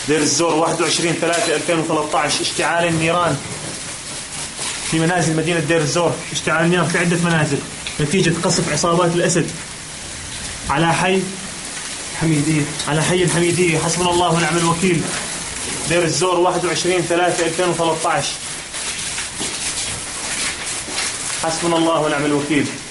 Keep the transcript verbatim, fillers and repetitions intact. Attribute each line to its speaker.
Speaker 1: دير الزور واحد وعشرين ثلاثة ألفين وثلاثة عشر اشتعال النيران في منازل مدينة دير الزور. اشتعال النيران في عدة منازل نتيجة قصف عصابات الأسد على حي
Speaker 2: حميدية
Speaker 1: على حي الحميدية. حسبنا الله ونعم الوكيل. دير الزور واحد وعشرين ثلاثة ألفين وثلاثة عشر. حسبنا الله ونعم الوكيل.